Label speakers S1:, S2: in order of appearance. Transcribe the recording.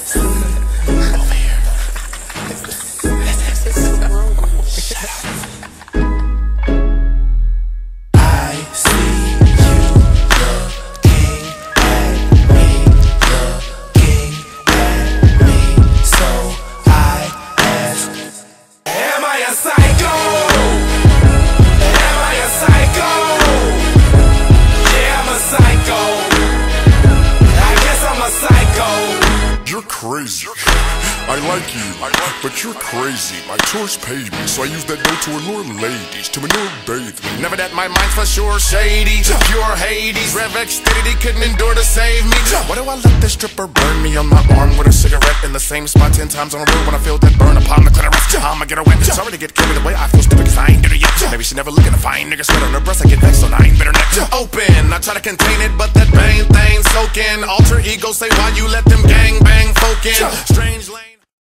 S1: Over here. Shut up. I see you looking at me, looking at me. So I ask, am I a psycho? Am I a psycho? Yeah, I'm a psycho. I guess I'm a psycho.
S2: You're crazy. I like you, but you're crazy. My chores paid me, so I use that dough to allure ladies, to manure bathe me.
S1: Never that my mind's for sure shady, pure Hades. Rev Xfinity couldn't endure to save me. Why do I let this stripper burn me on my arm with a cigarette in the same spot 10 times on a road when I feel that burn upon the clitoris? I'ma get her wet. Sorry to get carried away, I feel stupid cause I ain't did it yet. Maybe she never looking to find niggas sweat on her breast. I get vexed, so I ain't better neck open. I try to contain it, but that bang thing soaking. Alter ego say why you let them gang bang.